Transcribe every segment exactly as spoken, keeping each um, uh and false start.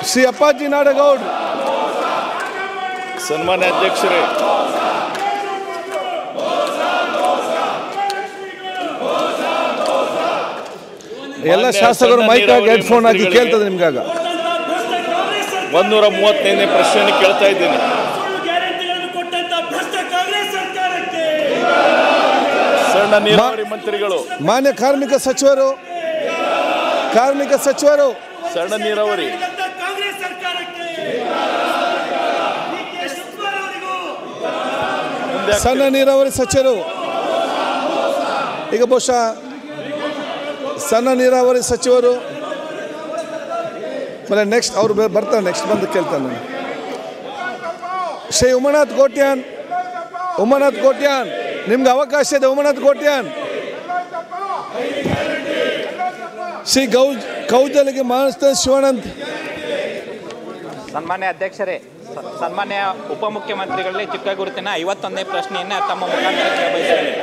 ಶ್ರೀ ಅಪ್ಪಾಜಿ ನಾಡಗೌಡ್. ಸನ್ಮಾನ್ಯ ಅಧ್ಯಕ್ಷರೇ, ಎಲ್ಲ ಶಾಸಕರು ಮೈಕಾಗಿ ಹೆಡ್ಫೋನ್ ಹಾಕಿ ಕೇಳ್ತದೆ ನಿಮ್ಗಾಗ. ಒಂದೂರ ಮೂವತ್ತೈದನೇ ಪ್ರಶ್ನೆಯನ್ನು ಕೇಳ್ತಾ ಇದ್ದೀನಿ. ಸಣ್ಣ ನೀರಾವರಿ ಮಂತ್ರಿಗಳು, ಮಾನ್ಯ ಕಾರ್ಮಿಕ ಸಚಿವರು ಕಾರ್ಮಿಕ ಸಚಿವರು ಸಣ್ಣ ನೀರಾವರಿ ಸಣ್ಣ ನೀರಾವರಿ ಸಚಿವರು ಈಗ ಬಹುಶಃ ಸಣ್ಣ ನೀರಾವರಿ ಸಚಿವರು ಆಮೇಲೆ ನೆಕ್ಸ್ಟ್ ಅವ್ರು ಬರ್ತಾರೆ, ನೆಕ್ಸ್ಟ್ ಬಂದು ಕೇಳ್ತಾನೆ ನಾನು. ಶ್ರೀ ಉಮಾನಾಥ್ ಕೋಟ್ಯಾನ್ ಉಮಾನಾಥ್ ಕೋಟ್ಯಾನ್ ನಿಮ್ಗೆ ಅವಕಾಶ ಇದೆ. ಉಮಾನಾಥ್ ಕೋಟ್ಯಾನ್. ಶ್ರೀ ಗೌ ಕೌಜಲಿಗೆ ಮಾನಸ್ತ ಶಿವಾನಂದ್. ಸನ್ಮಾನ್ಯ ಅಧ್ಯಕ್ಷರೇ, ಸನ್ಮಾನ್ಯ ಉಪಮುಖ್ಯಮಂತ್ರಿಗಳಲ್ಲಿ ಚಿಕ್ಕ ಗುರುತಿನ ಐವತ್ತೊಂದನೇ ಪ್ರಶ್ನೆಯನ್ನು ತಮ್ಮ ಮುಖಾಂತರ ಕೇಳಬಯಸಿದ್ದೇನೆ.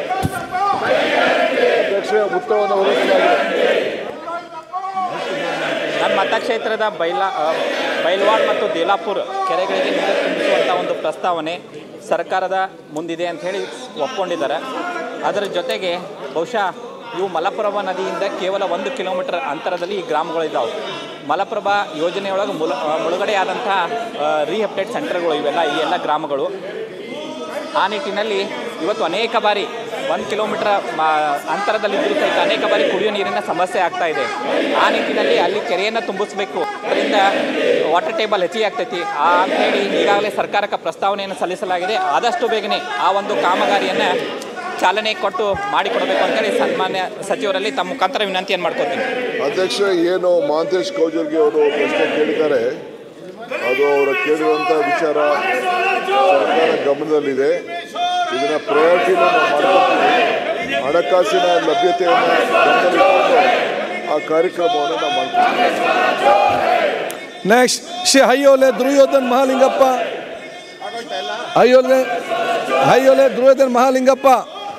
ನನ್ನ ಮತಕ್ಷೇತ್ರದ ಬೈಲಾ ಬೈಲ್ವಾಡ್ ಮತ್ತು ದೇಲಾಪುರ್ ಕೆರೆಗಳಿಗೆ ನೀರು ತುಂಬಿಸುವಂಥ ಒಂದು ಪ್ರಸ್ತಾವನೆ ಸರ್ಕಾರದ ಮುಂದಿದೆ ಅಂತ ಹೇಳಿ ಒಪ್ಕೊಂಡಿದ್ದಾರೆ. ಅದರ ಜೊತೆಗೆ ಬಹುಶಃ ಇವು ಮಲಪ್ರಭಾ ನದಿಯಿಂದ ಕೇವಲ ಒಂದು ಕಿಲೋಮೀಟರ್ ಅಂತರದಲ್ಲಿ ಈ ಗ್ರಾಮಗಳಿದ್ದಾವೆ. ಮಲಪ್ರಭಾ ಯೋಜನೆಯೊಳಗೆ ಮುಲ ಮುಳುಗಡೆಯಾದಂಥ ರೀಅಪ್ಡೇಟ್ ಸೆಂಟರ್ಗಳು ಇವೆಲ್ಲ ಈ ಎಲ್ಲ ಗ್ರಾಮಗಳು. ಆ ನಿಟ್ಟಿನಲ್ಲಿ ಇವತ್ತು ಅನೇಕ ಬಾರಿ ಒಂದು ಕಿಲೋಮೀಟರ್ ಅಂತರದಲ್ಲಿದ್ದರೂ ಸಹಿತ ಅನೇಕ ಬಾರಿ ಕುಡಿಯೋ ನೀರಿನ ಸಮಸ್ಯೆ ಆಗ್ತಾ ಇದೆ. ಆ ನಿಟ್ಟಿನಲ್ಲಿ ಅಲ್ಲಿ ಕೆರೆಯನ್ನು ತುಂಬಿಸಬೇಕು, ಅದರಿಂದ ವಾಟರ್ ಟೇಬಲ್ ಹೆಚ್ಚಿಗೆ ಆಗ್ತೈತಿ ಆ ಅಂಥೇಳಿ ಈಗಾಗಲೇ ಸರ್ಕಾರಕ್ಕೆ ಪ್ರಸ್ತಾವನೆಯನ್ನು ಸಲ್ಲಿಸಲಾಗಿದೆ. ಆದಷ್ಟು ಬೇಗನೆ ಆ ಒಂದು ಕಾಮಗಾರಿಯನ್ನು ಚಾಲನೆ ಕೊಟ್ಟು ಮಾಡಿಕೊಡಬೇಕು ಅಂತೇಳಿ ಸನ್ಮಾನ್ಯ ಸಚಿವರಲ್ಲಿ ತಮ್ಮ ಮುಖಾಂತರ ವಿನಂತಿಯನ್ನು ಮಾಡ್ಕೊತೀನಿ. ಅಧ್ಯಕ್ಷ, ಏನು ಮಹಾಂತೇಶ್ ಕೌಜಲ್ಗಿ ಅವರು ಪ್ರಶ್ನೆ ಕೇಳಿದ್ದಾರೆ, ಅದು ಅವರ ಕೇಳಿರುವಂಥ ವಿಚಾರ ಸರ್ಕಾರ ಗಮನದಲ್ಲಿದೆ. ಇದನ್ನ ಪ್ರಯಾರಿಟಿನ ಮಾಡ್ಕೊಳ್ತೀವಿ. ಹಣಕಾಸಿನ ಲಭ್ಯತೆಯನ್ನು ಗಮನದಲ್ಲಿಟ್ಟುಕೊಂಡು ಆ ಕಾರ್ಯಕ್ರಮವನ್ನು ನಾವು ಮಾಡ್ತೀವಿ. ನೆಕ್ಸ್ಟ್ ಶ್ರೀ ಹಯ್ಯೋಲೆ ದುರ್ಯೋಧನ್ ಮಹಾಲಿಂಗಪ್ಪ. ಹಯ್ಯೋಲೆ ಹಯ್ಯೋಲೆ ದುರ್ಯೋಧನ್ ಮಹಾಲಿಂಗಪ್ಪ.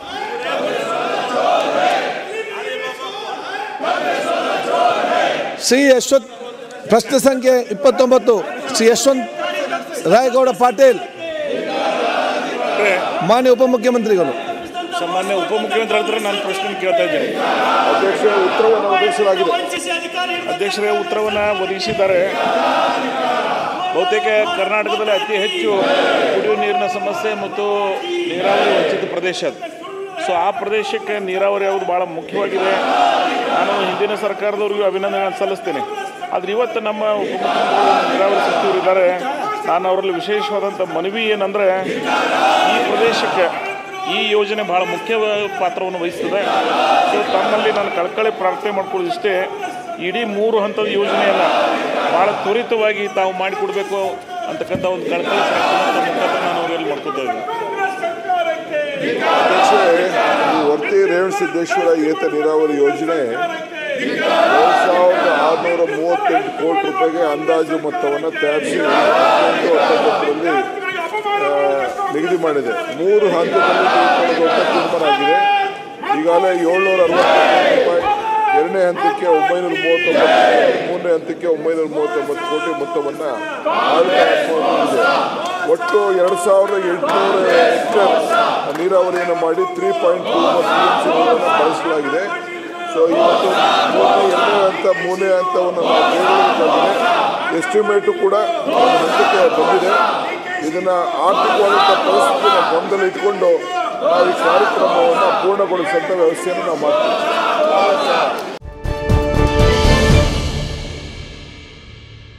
ಶ್ರೀ ಯಶವಂತ್ ಪ್ರಶ್ನೆ ಸಂಖ್ಯೆ ಇಪ್ಪತ್ತೊಂಬತ್ತು ಶ್ರೀ ಯಶವಂತ್ ರಾಯಗೌಡ ಪಾಟೀಲ್. ಮಾನ್ಯ ಉಪಮುಖ್ಯಮಂತ್ರಿಗಳು. ಸಾಮಾನ್ಯ ಉಪಮುಖ್ಯಮಂತ್ರಿ ಹತ್ರ ನಾನು ಪ್ರಶ್ನೆ ಕೇಳ್ತಾ ಇದ್ದೀನಿ. ಅಧ್ಯಕ್ಷ, ಉತ್ತರವನ್ನು ಒದಗಿಸಲಾಗಿದೆ. ಅಧ್ಯಕ್ಷರೇ, ಉತ್ತರವನ್ನು ಒದಗಿಸಿದ್ದಾರೆ. ಬಹುತೇಕ ಕರ್ನಾಟಕದಲ್ಲಿ ಅತಿ ಹೆಚ್ಚು ಕುಡಿಯುವ ನೀರಿನ ಸಮಸ್ಯೆ ಮತ್ತು ನೀರಾವರಿ ವಂಚಿತ ಪ್ರದೇಶ ಅದು. ಸೊ ಆ ಪ್ರದೇಶಕ್ಕೆ ನೀರಾವರಿ ಅವರು ಭಾಳ ಮುಖ್ಯವಾಗಿದೆ. ನಾನು ಹಿಂದಿನ ಸರ್ಕಾರದವ್ರಿಗೂ ಅಭಿನಂದನೆಗಳನ್ನು ಸಲ್ಲಿಸ್ತೇನೆ. ಆದರೆ ಇವತ್ತು ನಮ್ಮ ಉಪಮುಖ್ಯಮಂತ್ರಿಗಳು ನೀರಾವರಿ ಸಚಿವರು ಇದ್ದಾರೆ. ನಾನು ಅವರಲ್ಲಿ ವಿಶೇಷವಾದಂಥ ಮನವಿ ಏನಂದರೆ, ಈ ಪ್ರದೇಶಕ್ಕೆ ಈ ಯೋಜನೆ ಭಾಳ ಮುಖ್ಯ ಪಾತ್ರವನ್ನು ವಹಿಸ್ತದೆ. ಸೊ ತಮ್ಮಲ್ಲಿ ನಾನು ಕಳಕಳಿ ಪ್ರಾರ್ಥನೆ ಮಾಡ್ಕೊಳ್ಳೋದು ಇಷ್ಟೇ, ಇಡೀ ಮೂರು ಹಂತದ ಯೋಜನೆಯನ್ನು ಭಾಳ ತ್ವರಿತವಾಗಿ ತಾವು ಮಾಡಿಕೊಡ್ಬೇಕು ಅಂತಕ್ಕಂಥ ಒಂದು ಕಳಕಳಿ ಪ್ರಾರ್ಥನೆ ಮುಖಾಂತರ ನಾನು ಅವರಲ್ಲಿ ಮಾಡ್ಕೊತಾ ಇದ್ದೀನಿ. ಅಧ್ಯಕ್ಷ, ಈ ವರ್ತಿ ರೇವಣಸಿದ್ದೇಶ್ವರ ಏತ ನೀರಾವರಿ ಯೋಜನೆ ಎರಡು ಸಾವಿರದ ಆರುನೂರ ಮೂವತ್ತೆಂಟು ಕೋಟಿ ರೂಪಾಯಿಗೆ ಅಂದಾಜು ಮೊತ್ತವನ್ನು ತಯಾರಿಸಿ ಹದಿನೆಂಟು ಹತ್ತೊಂಬತ್ತರಲ್ಲಿ ನಿಗದಿ ಮಾಡಿದೆ. ಮೂರು ಹಂತದಲ್ಲಿ ದೊಡ್ಡ ತೀರ್ಮಾನ ಆಗಿದೆ. ಈಗಾಗಲೇ ಏಳ್ನೂರ ಅರವತ್ತು ರೂಪಾಯಿ, ಎರಡನೇ ಹಂತಕ್ಕೆ ಒಂಬೈನೂರ ಮೂವತ್ತೊಂಬತ್ತು, ಮೂರನೇ ಹಂತಕ್ಕೆ ಒಂಬೈನೂರ ಮೂವತ್ತೊಂಬತ್ತು ಕೋಟಿ ಮೊತ್ತವನ್ನು ಆಡಳಿತ ಒಟ್ಟು ಎರಡು ಸಾವಿರದ ಎಂಟುನೂರ ಹೆಕ್ಟೇರ್ ನೀರಾವರಿಯನ್ನು ಮಾಡಿ three point two T M C ನೀರನ್ನು ಬಳಸಲಾಗಿದೆ. ಸೊ ಇವತ್ತು ಮೂರನೇ ಎರಡನೇ ಹಂತ ಮೂರನೇ ಹಂತವನ್ನು ನಾವು ಕೇಳಬೇಕಾಗಿದೆ. ಎಸ್ಟಿಮೇಟು ಕೂಡ ಹಂತಕ್ಕೆ ಬಂದಿದೆ. ಇದನ್ನು ಆರ್ಥಿಕವಾದಂಥ ಪರಿಸ್ಥಿತಿಯನ್ನು ಗಮನದಲ್ಲಿ ಇಟ್ಕೊಂಡು ನಾವು ಈ ಕಾರ್ಯಕ್ರಮವನ್ನು ಪೂರ್ಣಗೊಳಿಸುವಂಥ ವ್ಯವಸ್ಥೆಯನ್ನು ನಾವು ಮಾಡ್ತೀವಿ.